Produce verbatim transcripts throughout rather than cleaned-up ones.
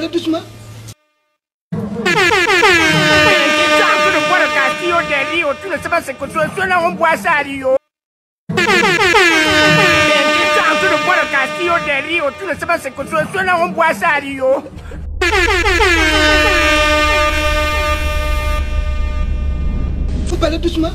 parler doucement. Tu ne sais pas ce que tu es là, on boit ça, Rio. Tu ne bois le castillo de Rio. Tu ne sais pas ce que tu es là, on boit ça, Rio. Faut parler doucement.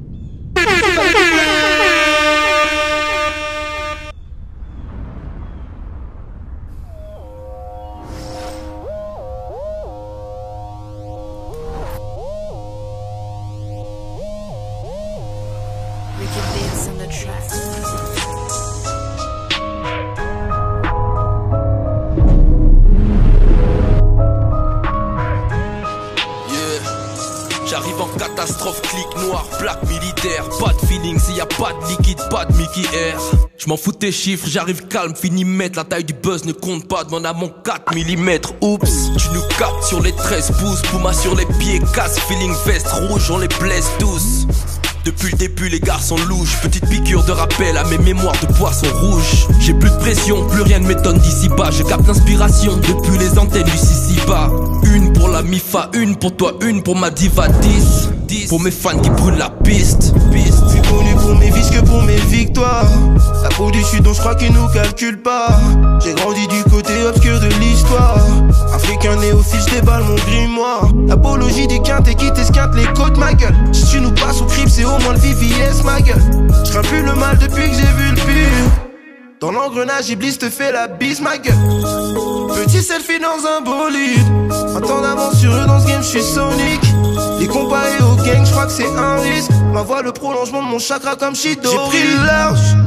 J'arrive en catastrophe, clic noir, plaque militaire. Pas de feeling, s'il y a pas de liquide, pas de Mickey Air. Je m'en fous tes chiffres, j'arrive calme, fini mètre. La taille du buzz ne compte pas, demande à mon quatre millimètres. Oups, tu nous captes sur les treize pouces. Puma sur les pieds, casse, feeling veste rouge, on les blesse tous. Depuis le début les garçons louches. Petite piqûre de rappel à mes mémoires de poisson rouge. J'ai plus de pression, plus rien ne m'étonne d'ici bas. Je capte l'inspiration depuis les antennes du Sisiba. Une pour la Mifa, une pour toi, une pour ma diva. Dix, dix pour mes fans qui brûlent la piste, piste. Je suis connu pour mes vices que pour mes victoires. La peau du sud donc je crois qu'ils nous calculent pas. J'ai grandi du côté obscur de l'histoire. Africain néophyte, je déballe mon grimoire. L'apologie du quintet qui t'esquinte les côtes, ma gueule. Si tu nous passes au crib, c'est au moins le V V S, ma gueule. Je crains plus le mal depuis que j'ai vu le pire. Dans l'engrenage, Iblis te fait la bise, ma gueule. Petit selfie dans un bolide. Un temps d'avance sur eux dans ce game, je suis Sonic. Les comparés au gang, je crois que c'est un risque. Ma voix, le prolongement de mon chakra comme Shidori. J'ai pris le large,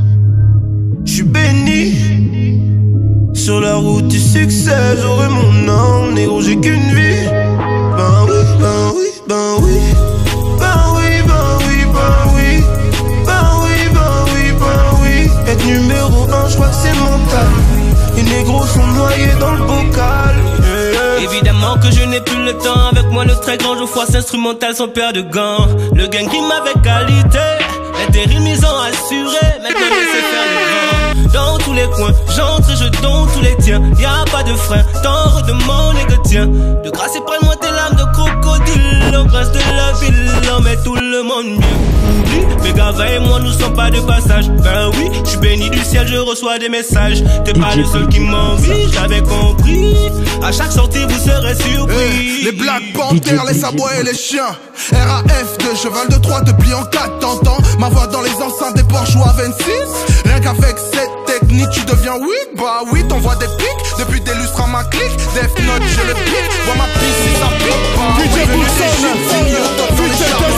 je suis béni. Sur la route du succès, j'aurai mon nom. Négro, j'ai qu'une vie. Ben oui, ben oui, ben oui. Ben oui, ben oui, ben oui. Ben oui, ben oui, ben oui. Être numéro un, je crois que c'est mental. Les négros sont noyés dans le bocal. Yeah. Évidemment que je n'ai plus le temps. Avec moi le très grand Geoffroy instrumental sans paire de gants. Le gang rime avec qualité. L'intérim ils ont assuré. Maintenant laissez faire le grand. Dans tous les coins, j'entre et je donne tous les tiens. Y'a pas de frein, t'en redemande et que tiens. De grâce et prenne-moi tes larmes de crocodile. En grâce de la ville, on met tout le monde mieux. Oublie, mes gars et moi nous sommes pas de passage. Ben oui, je suis béni du ciel, je reçois des messages. T'es pas le seul qui m'envie, j'avais compris. À chaque sortie vous serez surpris. Hey, les Black Panthers, les sabois et les chiens. R A F deux, cheval de Troie te plie en quatre, t'entends. Ma voix dans les enceintes des Porsche ou à vingt-six. Rien qu'avec cette technique tu deviens oui. Bah oui, t'envoies des pics. Depuis des lustres à ma clique. Death Note, je le pique. Vois ma piste si ça pique pas. D J Bousson, fini au top dans les charbons.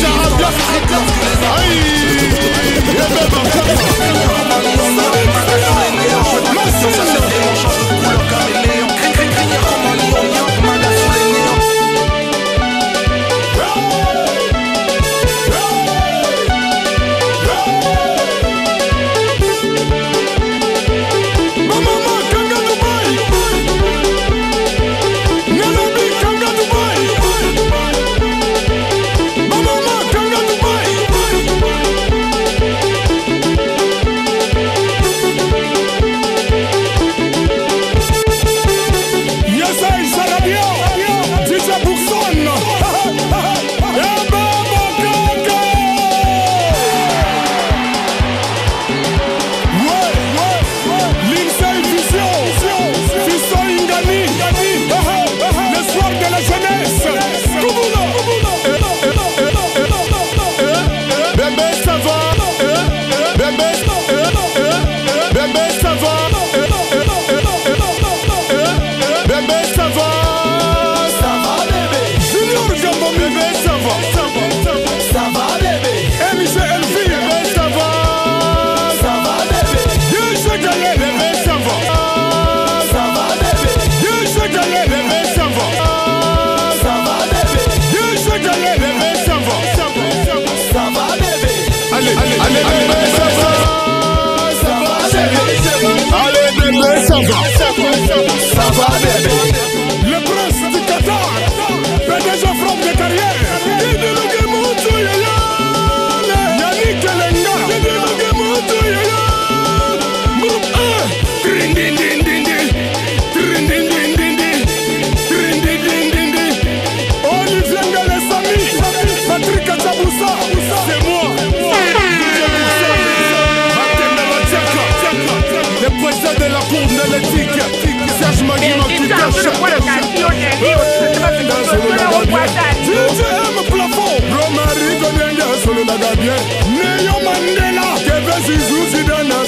Le prince du Qatar, P D G from de carrière. Yannick Elenga, groupe un.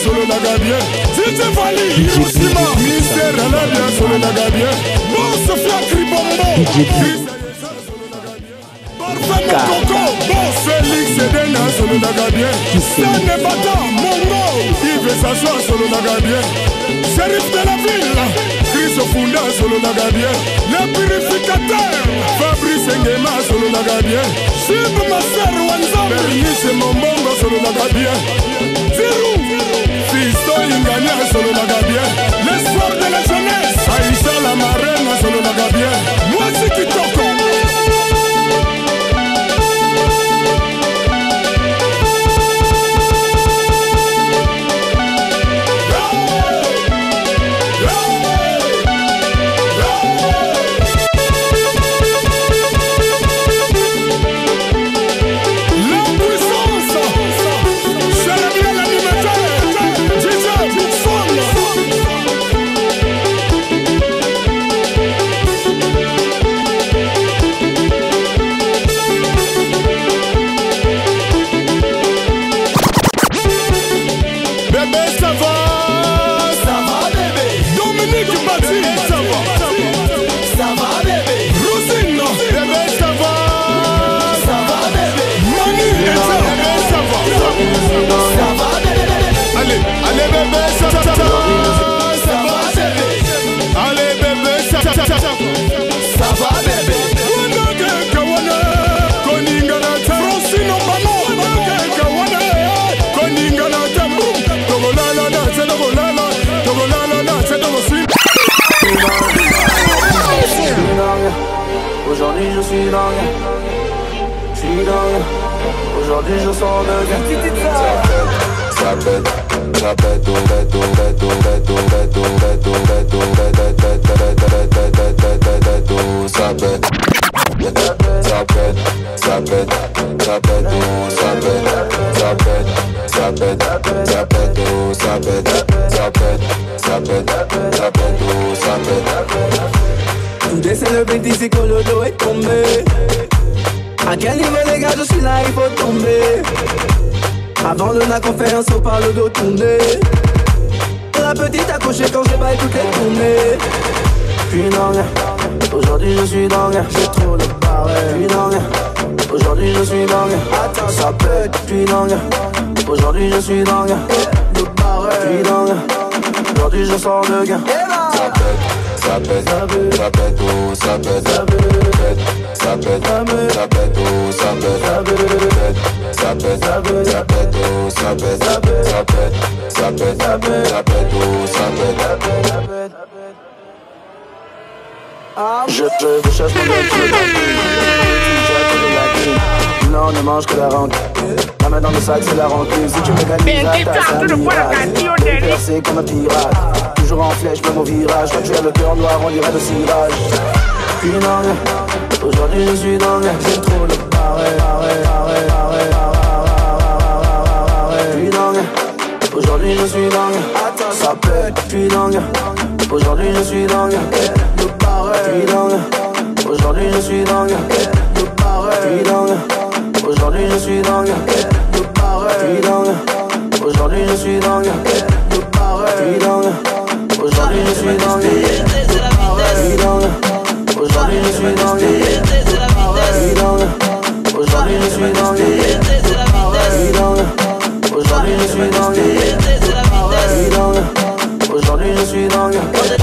solo Nagabien. D J Vali, Hiroshima, Mystère Alabia, solo Nagabien. Bon, Sofia Kribombo. Parfait Coco, bon Félix Edena, solo Nagabien. Sane Bata, Mongo, Yves Sacha, solo Nagabien. Shérif de la ville, Chris Ofunda, solo Nagabien. Le purificateur, Fabrice Ngema, solo Nagabien. Chib Master Wanzam, Bernice Mombongo, solo Nagabien. Zirou, Fisto Ingania, solo Nagabien. L'espoir de la jeunesse, Aïcha la marraine, solo Nagabien. Moi c'est Kitoko. Aujourd'hui je suis dingue, je suis dingue. Aujourd'hui je sors de gain. Ça pète, ça pète, ça pète, ça pète, ça pète, ça pète, ça pète, ça pète, ça pète, ça pète, ça pète, ça pète, ça pète, ça pète, ça pète, ça pète. Tout descend le petit, c'est que le dos est tombé. À quel niveau les gars, je suis là, il faut tomber. Avant de la conférence, on parle de tourner. La petite accrochée quand j'ai baillé toutes les tournées. Je suis dingue, aujourd'hui je suis dingue. J'ai trop le barré. Je suis dingue, aujourd'hui je suis dingue. Attends, ça pète. Je suis dingue, aujourd'hui je suis dingue. Le barré. Je suis dingue, aujourd'hui je sors de gain. Ça pète. Ça pète, ça pète, oh, ça pète, ça pète, ça pète, ça pète, oh, ça pète, ça pète, ça pète, ça pète, oh, ça pète, ça pète, ça pète, ça pète, ça pète, ça pète, oh, ça pète, ça pète. Je, je, je cherche mon mec, je le non, ne mange que la rente. La main dans le sac, c'est la rancune. Si tu m'égalises à ta salle, percé comme un pirate. Toujours en flèche, même au virage. Quand tu as le cœur noir, on dirait le cirage. Je suis dingue, aujourd'hui je suis dingue. J'ai trop le barré, barré, barré, barré, barré. Je suis dingue, aujourd'hui je suis dingue. Attends, ça pète, je suis dingue. Aujourd'hui je suis dingue. Le barré, je suis dingue. Aujourd'hui je suis dingue. Le barré, je suis dingue. Aujourd'hui je suis dingue. Le barré, je suis dingue. Aujourd'hui je suis dingue. Le barré, je suis dingue. Aujourd'hui je suis dingue. Je suis dingue. Aujourd'hui je suis dingue. Je suis dingue. Aujourd'hui je suis dingue. Je suis dingue. Aujourd'hui je suis dingue. Je suis dingue. Aujourd'hui je suis dingue.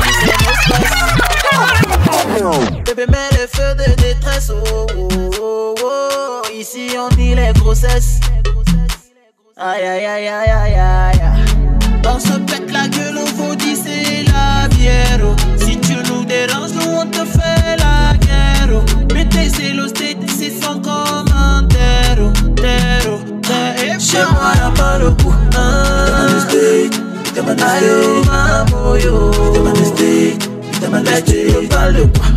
Bébé met le feu de détresse. Oh, oh, oh, oh. Ici on dit les grossesses. Aïe aïe aïe aïe aïe aïe. On se pète la gueule, on vous dit c'est la bière. Si tu nous déranges, nous on te fait la guerre. Mettez c'est l'hosté, c'est sans commentaire. Terre, terre, chez moi y'a pas le coup. Demande le steak, demande le steak. Maman yo, demande le steak, demande le steak. Tu veux pas le quoi?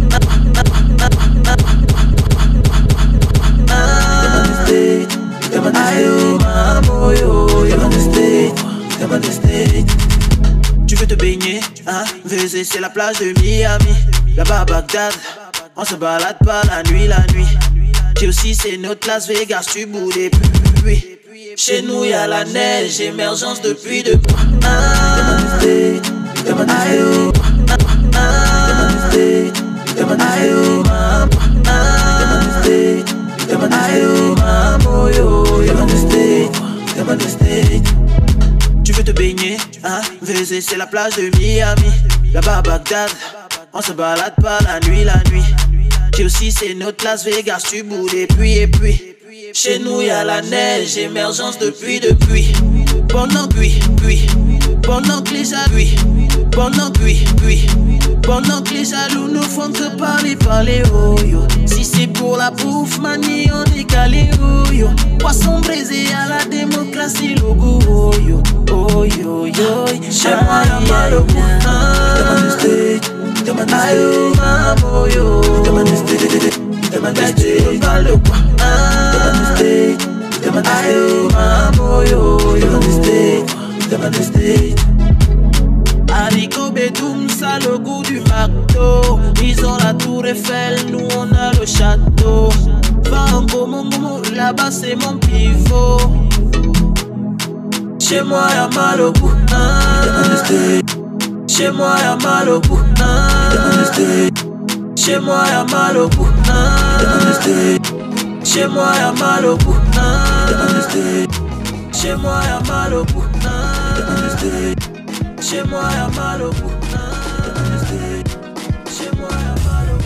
Demande le steak, demande le steak. Maman yo, demande le steak, demande le steak. Tu veux te baigner, hein? V Z c'est la plage de Miami. Là-bas à Bagdad, on se balade pas la nuit, la nuit. J'ai aussi c'est notre Las Vegas, tu boudes et puis Chez nous y'a la neige, émergence depuis de quoi. Aïe oh, aïe oh, aïe oh, mamo yo, tu veux te baigner, hein? V Z c'est la plage de Miami. Là-bas à Bagdad, on se balade pas la nuit, la nuit. J'ai aussi c'est notre Las Vegas, tu boudes et puis et puis. Chez nous y'a la neige, émergence depuis depuis. Pendant puis, puis, pendant que les jaloux, pendant puis, puis, pendant que les jaloux nous font que parler, parler, oh yo. Si c'est pour la bouffe, manie, on est calé, oh yo. Poisson braisé à la démocratie, logo, oh yo, oh yo, yo. Chez moi y'a mal au bout, demande le state, demande le state, aïe oh, yo, demande le state, demande le state, mal au bout, demande le state. Aïe oh, mamo yo, demande le state, demande le state. Haricot Bédoum, ça le goût du McDo. Ils ont la tour Eiffel, nous on a le château. Vango, mon momo, là-bas c'est mon pivot. Chez moi y'a mal au bout, demande le state. Chez moi y'a mal au bout, demande le state. Chez moi y'a mal au bout, demande le state. Chez moi y'a mal au bout, demande le state. Chez moi y'a mal au bout, demande le state. Chez moi y'a mal au bout, demande le state. Chez moi y'a mal au bout.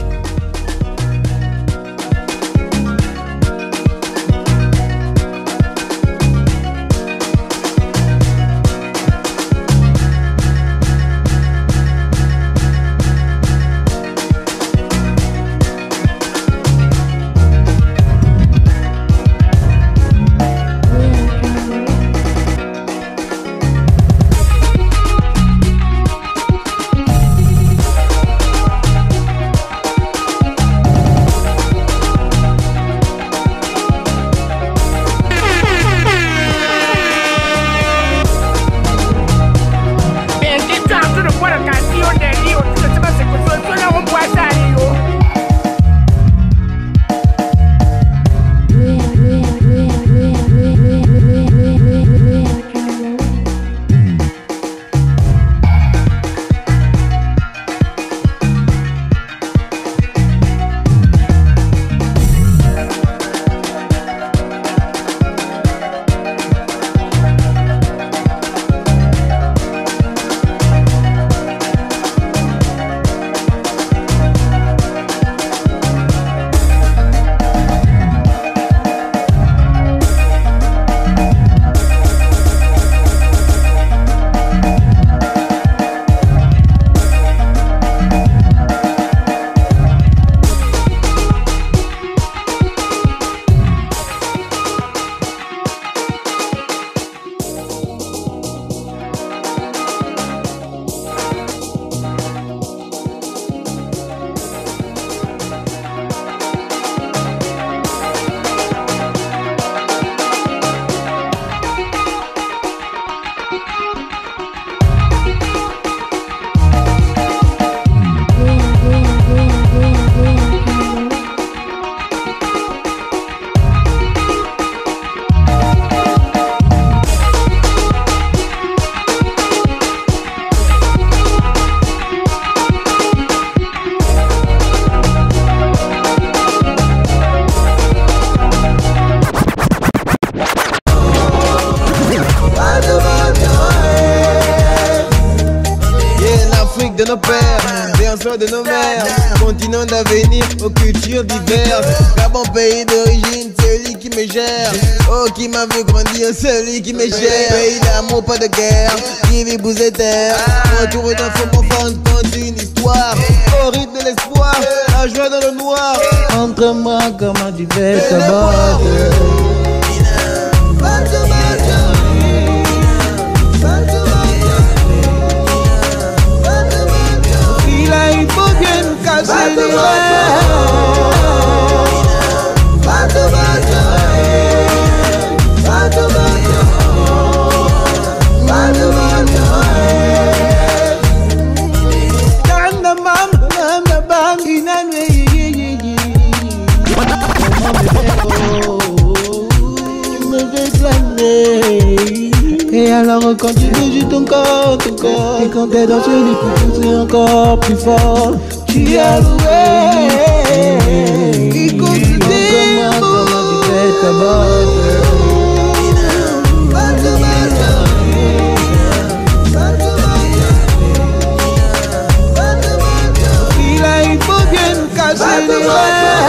De nos pères, berceau de nos mères, continent d'avenir aux cultures diverses. Gabon, pays d'origine, celui qui me gère. Oh, qui m'a vu grandir, celui qui me gère. Pays d'amour, pas de guerre, qui vit terre. Entouré d'un faux enfant, compte une histoire. Au rythme de l'espoir, la joie dans le noir. Entre moi comme un duvet cabane. Il faut bien nous casser les rêves. quand tu bouges ton corps, ton corps. Et quand t'es dans ce lit pour pousser encore plus fort. Tu es alloué. Qui continue comment, comment tu fais ta botte. Il a, il faut bien nous casser les rêves.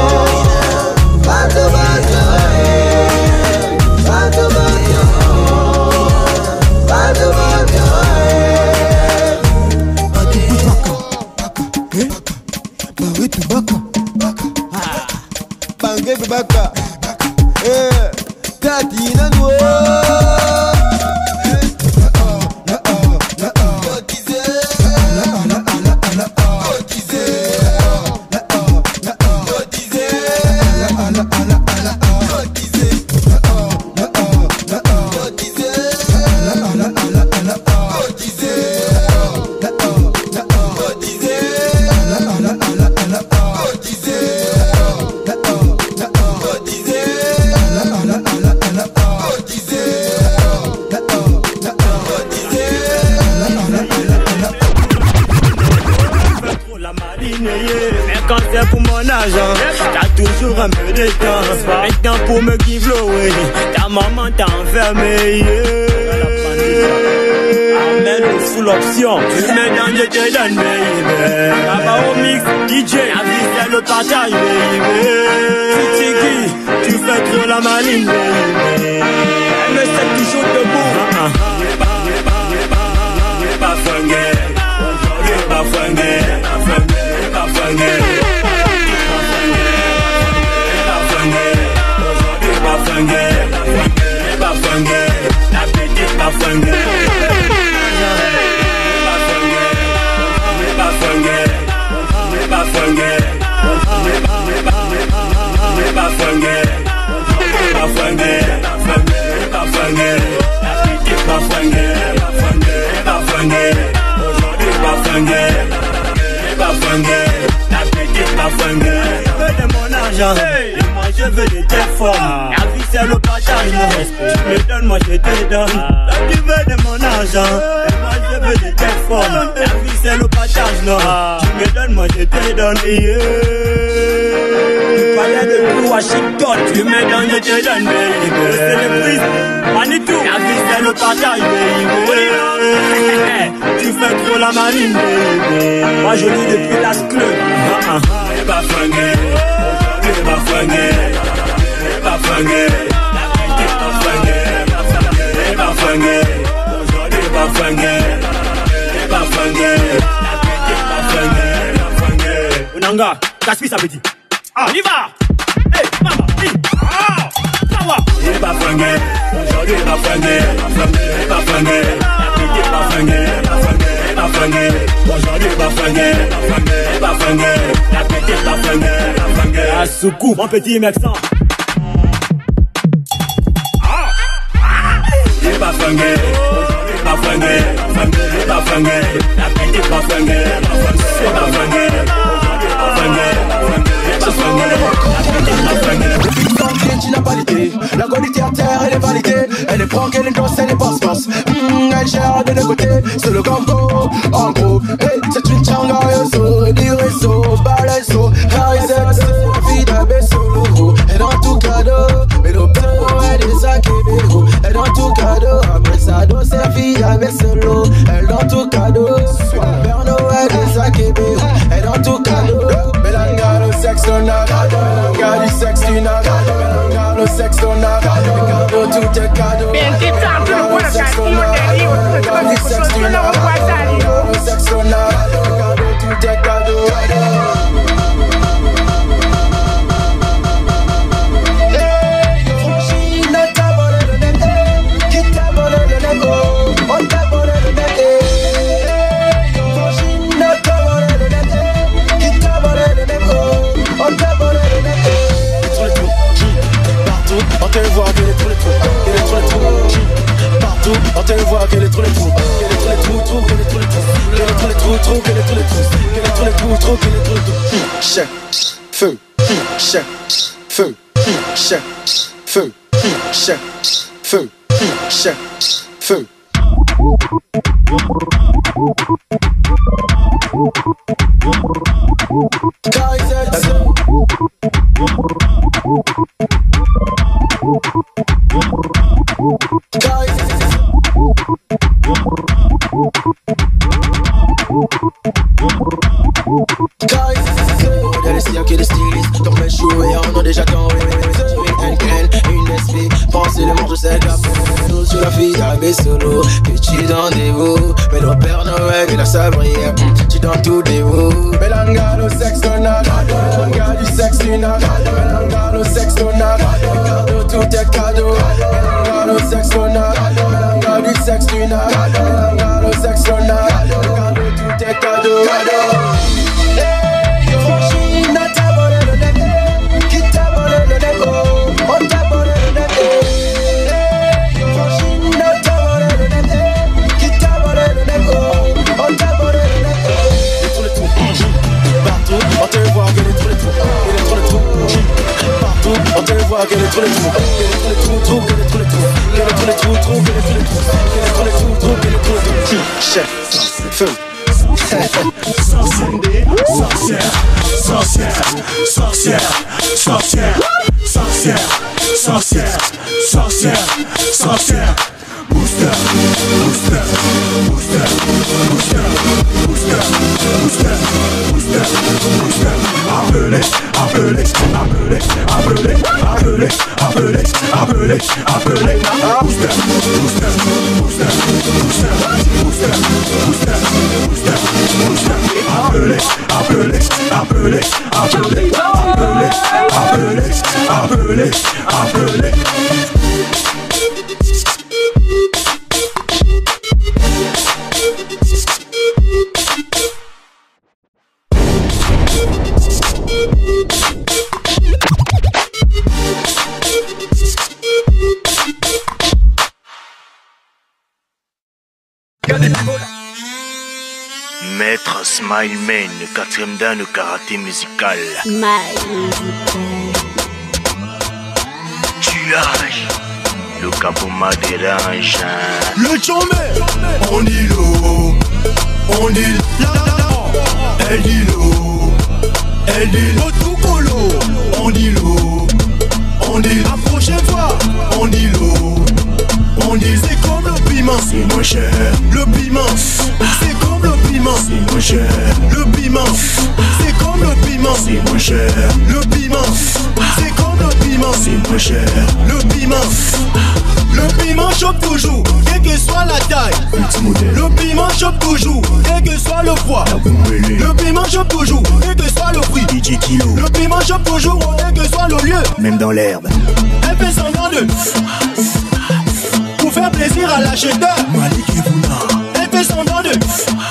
Baka, eh, Katina Noua. T'as toujours un peu de temps. Maintenant pour me give away, ta maman t'a enfermé, yeah. Amène le full option. Tu mets dans je te donne, baby. Là-bas au mix, D J, la vie c'est le partage, baby. Tiki, tu fais trop la maline, baby. Elle me sait toujours debout. Pas fungé, aujourd'hui pas fungé, pas fungé, pas fungé. Pas fungé, la petite pas fungé. Pas fungé, pas fungé, pas fungé, pas fungé, pas fungé, la petite pas fungé, pas fungé, aujourd'hui pas fungé, pas fungé, la petite pas fungé. Je veux de mon argent, et moi je veux de tes formes. La vie c'est le partage, non. Tu me donnes, moi je te donne. Toi tu veux de mon argent, et moi je veux de tes formes. La vie c'est le partage, non. Tu me donnes, moi je te donne. Yeah. Tu parlais de tout Washington, tu me donnes, je te donne, baby. C'est le prix, Manitou. La vie c'est le partage, baby. Tu fais trop la marine, baby. Moi je vis depuis l'As Club. Pas fungé, aujourd'hui pas fungé, pas fungé, la petite pas fungé, pas fungé, aujourd'hui pas fungé, pas fungé, la petite pas fungé, pas fungé. Unanga, casse-pisse appétit. Ah, on y va. Hey, maman, oui. Ah, ça va. Pas fungé, aujourd'hui pas fungé, pas fungé, la petite pas fungé, pas fungé, pas fungé, aujourd'hui pas fungé, pas fungé, la petite pas fungé, pas fungé. À Soukou, mon petit Mexan. Pas fungé, pas fungé, pas fungé, la petite pas fungé, pas fungé, pas fungé, pas fungé, pas fungé. La qualité à terre, elle est validée. Elle est franque, elle est grosse, elle est basse-basse. Mmh, elle gère de deux côtés, c'est le combo. En gros, hey, c'est une changa, yo, du réseau, balaiso, high-sex, la vie d'un besso. Et dans tout cadeau, mais le père, elle est saquée, béro. Et dans tout cadeau, après ça, dos, c'est la vie d'un besso. Elle dans tout cadeau, Père Noël, elle est saquée, béro. Et dans tout cadeau, Belanga, le sexe, on a Belanga, du sexe, tu n'as le sexe on a cadeau, tout est cadeau. Bien que t'as un peu le bon sexe on a le sexe on a le sexe on a cadeau, tout est cadeau. On te voit qu'elle est trop les trous, qu'elle est trop les trous. Partout, on te voit qu'elle est trop les trous, qu'elle est trop les trous, trous, qu'elle est trop les trous, qu'elle est trop les trous, trous, qu'elle est trop les trous, qu'elle est trop les trous, trous, qu'elle est trop les trous. Chef, feu, chef, feu, chef, feu, chef, feu, chef, feu. Solo, petit dans des veaux, mais le Père Noël il a sa prière, tu dans tous des veaux. Belanga le sexe donal, belanga du sexe lunal, belanga le sexe donal, cadeau tout est cadeau, belanga le sexe donal, belanga du sexe lunal, belanga le sexe donal, cadeau tout est cadeau. Hey, yo, n'a t'a volé le nez, qui t'a volé le nez, oh, on t'a volé le nez. On te voit que les trous, les trous, que les trous, les trous, partout. On te voit que les trous, les trous, que les trous, les trous, que les trous, les trous, que les trous, les trous, trous, que les trous, les trous, que les trous, les trous, trous, que les trous, les trous. Chef, feu. Sorcière, sorcière, sorcière, sorcière, sorcière, sorcière, sorcière, sorcière. Booster, booster, booster, booster, booster, booster, booster, booster. Appelez, appelez, appelez, appelez, appelez, appelez, appelez, appelez. Booster, booster, booster, booster, booster, booster, booster, booster. Appelez, appelez, appelez, appelez, appelez, appelez, appelez, appelez. Maître Smile Man, quatrième dan de karaté musical. Tuage, le capoma dérange. Le chômeur, on dit l'eau, on dit la, elle dit l'eau, elle dit l'eau tout colo, on dit l'eau, on dit la prochaine fois, on dit l'eau. On dit c'est comme le piment, c'est moins cher. Le piment, c'est comme le piment, c'est moins cher. Le piment, c'est comme le piment, c'est moins cher. Le piment, c'est comme le piment, c'est moins cher. Le piment, le piment chope toujours, quelle que soit la taille. Le piment chope toujours, quel que soit le poids. Le piment chope toujours, quel que soit le prix. Le piment chope toujours, quel que soit le lieu. Même dans l'herbe. Elle fait semblant de pour faire plaisir à l'acheteur. Elle fait semblant de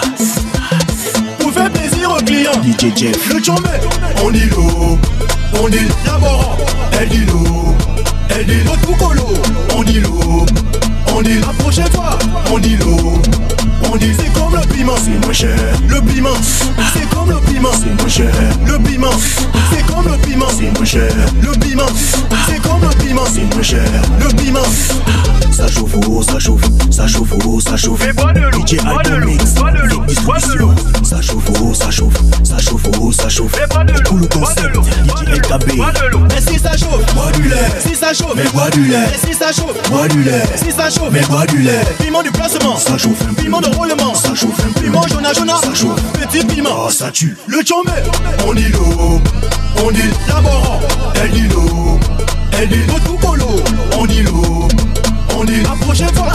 pour faire plaisir au client. D J Jeff. Le chômé, on dit l'eau, on dit laborant. Elle dit l'eau, elle dit l'eau tout colo. On dit l'eau, on dit la prochaine fois. On dit l'eau, on dit c'est comme le piment, c'est moins cher. Le piment, c'est comme le piment, c'est moins cher. Le piment, c'est comme le piment, c'est moins cher. Le piment, c'est comme le piment, c'est moins cher. Le piment, ça chauffe, oh, ça chauffe, ça chauffe, oh, ça chauffe. D J Albumix, distribution. Ça chauffe, oh, ça chauffe, ça chauffe, oh, ça chauffe. Tout le concept, D J L K B. Mais si ça chauffe, bois du lait. Si ça chauffe, mais bois du lait. Mais si ça chauffe, bois du lait. Si ça chauffe, mais bois du lait. Piment du placement, ça chauffe. Piment de roulement, ça chauffe. Piment jauna jauna, ça chauffe. Petit piment, oh, ça tue. Le chômé, on dit l'eau, on dit laborant. Elle dit l'eau, elle dit l'eau tout colo. On dit l'eau, on dit la prochaine fois.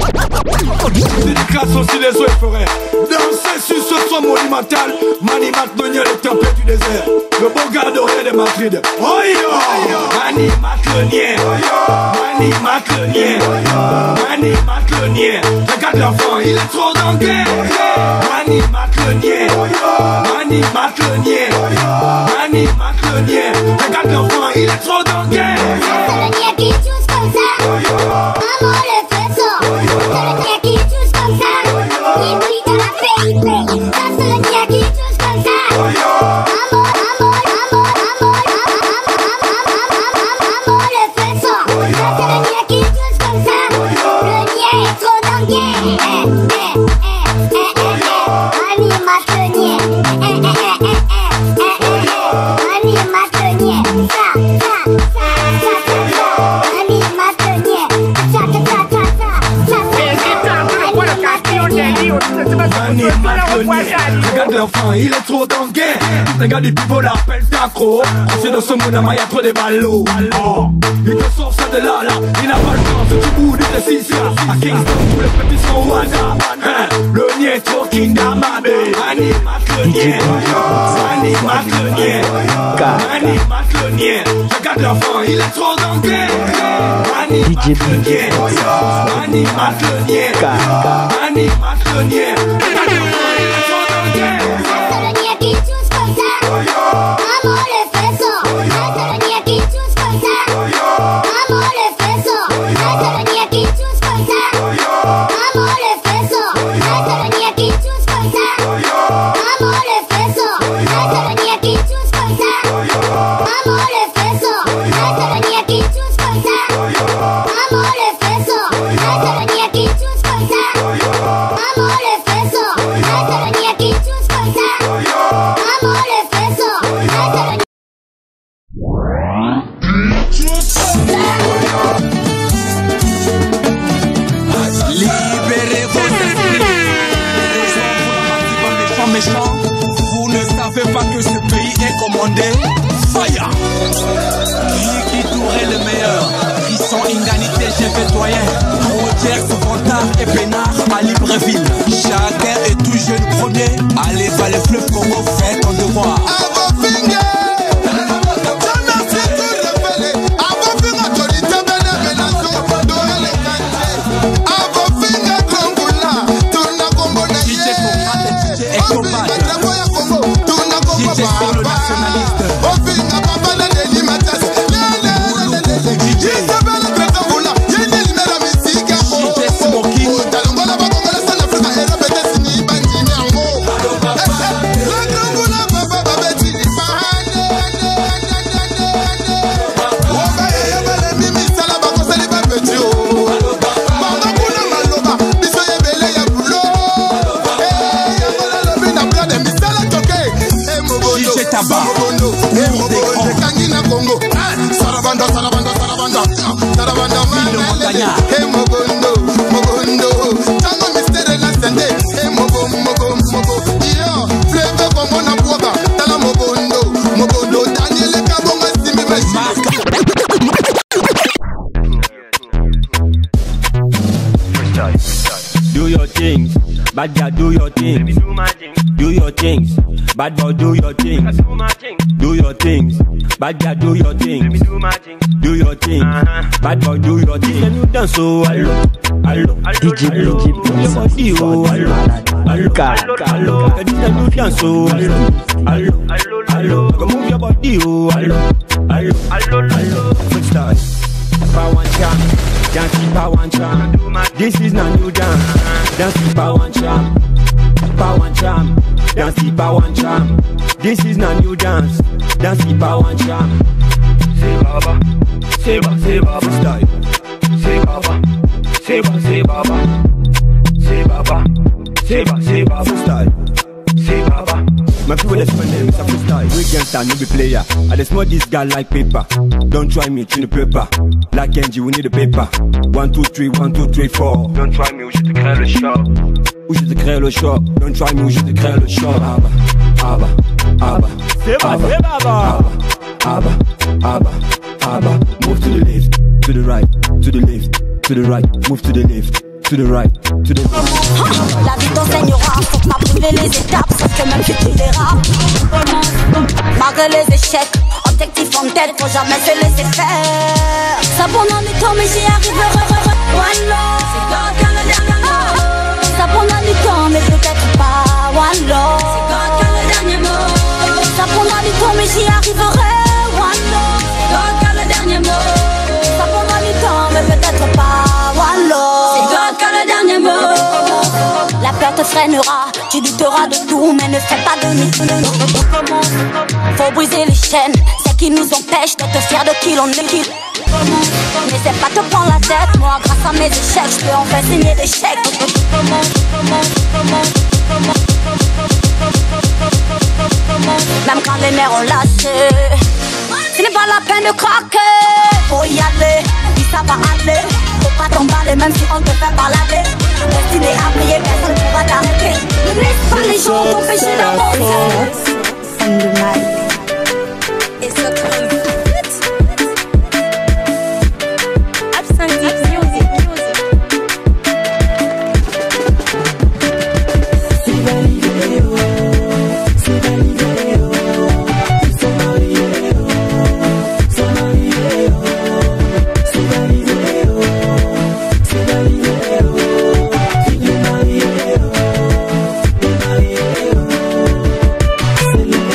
Dédicace aussi les eaux et forêts. Danser sur ce son monumental. Manimat Donier, les tempêtes du désert. Le beau gars doré de Madrid. Oh yo, Manimat le nien. Manimat le nien. Manimat le nien. Regarde l'enfant, il est trop dans le guerre. Manimat le nien. Manimat le nien. Manimat le nien. Regarde l'enfant, il est trop dans le guerre. C'est le nien qui touche comme ça. Maman le fait ça. C'est le nien qui touche comme ça. Il brille dans la P I P. Ça c'est le nien qui touche comme ça. Maman, maman, maman, maman, maman le fait ça. Ça c'est le nien qui touche comme ça. Le nien est trop dans le game. Regarde l'enfant, il est trop dans le game. Regarde les people l'appellent accro. C'est dans ce monde, il y a trop de ballots. Il te sort ça de là, là. Il n'a pas le temps, ce petit bout de décision. À Kingston, tous les petits sont au hasard. Le nien trop Kingdama, Mani Maclenier. Mani Maclenier. Mani Maclenier. Regarde l'enfant, il est trop dans le game. Mani Maclenier. Mani Maclenier. Mani Maclenier. Vous ne savez pas que ce pays est commandé Fire. Qui qui tourait le meilleur? Risson, Inganité, j'ai pétoyen. Rogers, Vantard et Pénard à Libreville. Chacun est tout jeune premier. Allez, va le fleuve Congo, fais ton devoir. Do your things, bad girl, do your things. Do your things, bad boy, do your things. Do your things, bad girl, do your things. Do your things, bad boy, do your things. Can you dance so allo, allo, D J D J, your body oh allo, allo, allo. Can you dance so allo, allo, allo. Come move your body oh allo, allo, allo. Freestyle, power one jam, dance power one jam. This is not new dance, dance power one jam. Power one jam, dance power one jam. This is not new dance, dance power one jam. Say baba, say baba, say baba style. Say baba, say baba, say baba. Say baba, say baba, say baba style. Say baba. My people let's spend them, it's a freestyle. We can't stand, no be player. I just smell this guy like paper. Don't try me, tune the paper. Like Angie, we need a paper. One, two, three, one, two, three, four. Don't try me, ou je te crée le choc. Ou je te crée le choc. Don't try me, ou je te crée le choc. Abba, abba, abba. C'est baba, c'est baba. Abba, abba, abba. Move to the left, to the right, to the left, to the right. Move to the left, to the right, to the left. La vie t'enseignera, faut pas brûler les étapes, sauf que même tu t'aideras. Malgré les échecs, objectif en tête, faut jamais se laisser faire. Ça pendant du temps, mais j'y arriverai. One love, c'est God qui a le dernier mot. Ça pendant du temps, mais peut-être pas. One love, c'est God qui a le dernier mot. Ça pendant du temps, mais j'y arriverai. One love, c'est God qui a le dernier mot. Ça pendant du temps, mais peut-être pas. One love, c'est God qui a le dernier mot. La peur te freinera, tu douteras de tout, mais ne fais pas de demi-tour. Faut briser les chaînes, c'est qui nous empêche d'être fiers de qui l'on est. N'essaie pas de te prendre la tête, moi grâce à mes échecs, je peux enfin signer des chèques. Même quand les nerfs ont lâché, ce n'est pas la peine de craquer. Faut y aller, puis ça va aller. Faut pas t'emballer même si on te fait balader. Destiné à briller, personne ne pourra t'arrêter. Ne laisse pas les gens t'empêcher d'avancer. On the mic. Et ça tombe vite. Absinthe music, music. C'est validé, oh. C'est validé, oh. Ils sont mariés, oh. Ils sont mariés, oh. C'est validé, oh. C'est validé, oh. C'est les mariés, oh. Les mariés, oh. C'est les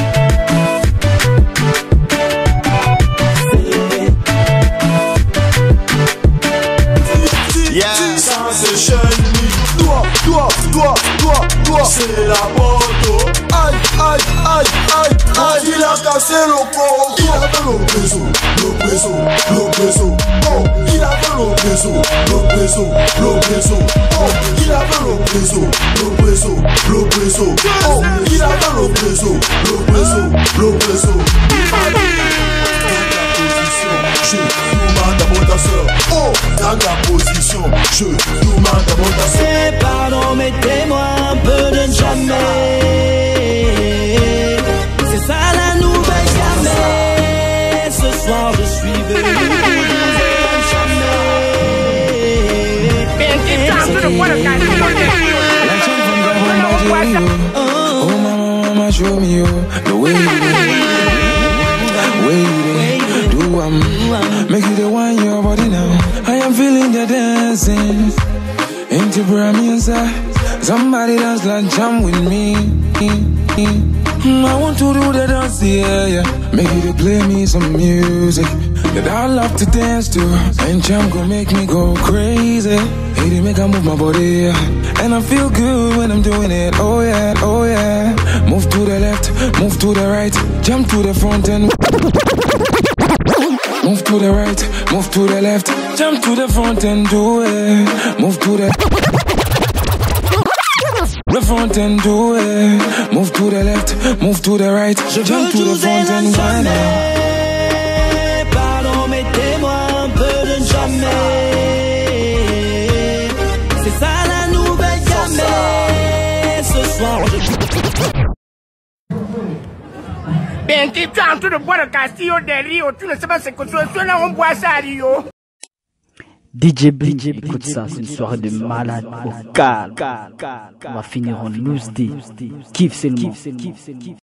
Yeah, ça c'est Shelly. Toi, toi, toi, toi, toi, c'est la moto. Aïe, aïe, aïe, aïe, aïe. Il a cassé le corps. Il avait le réseau, le réseau, le réseau. Oh, il avait le réseau, le réseau, le réseau. Oh, il avait le réseau, le réseau, le réseau. Oh, il avait le réseau, le réseau, le réseau. Je demande à mon danseur. Oh, dans la position. Je demande à mon danseur. C'est pardon, mettez-moi un peu de jamais. C'est ça la nouvelle jamais. Ce soir je suis venu pour vous Oh mama, mama, show me you the way you wait, do um, make you the one your body now. I am feeling the dancing into Bramiansa. Somebody dance like jump with me. I want to do the dance, yeah, yeah. Make you to play me some music that I love to dance to, and jump gon' make me go crazy. Hey, they make I move my body, yeah. And I feel good when I'm doing it. Oh yeah, oh yeah. Move to the left, move to the right, jump to the front and move to the right, move to the left, jump to the front and do it. Move to the the front and do it. Move to the left, move to the right, jump to the front and wind up. Pardon, mettez-moi un peu de jamais. C'est ça la nouvelle jamais. Ce soir je... Ben, tu es en train de boire le Castillo del Rio. Tu ne sais pas ce que tu es là, on boit ça à Rio. D J Blitz, écoute ça, c'est une soirée de malade au calme. On va finir en loose D. Kiff, c'est le mot.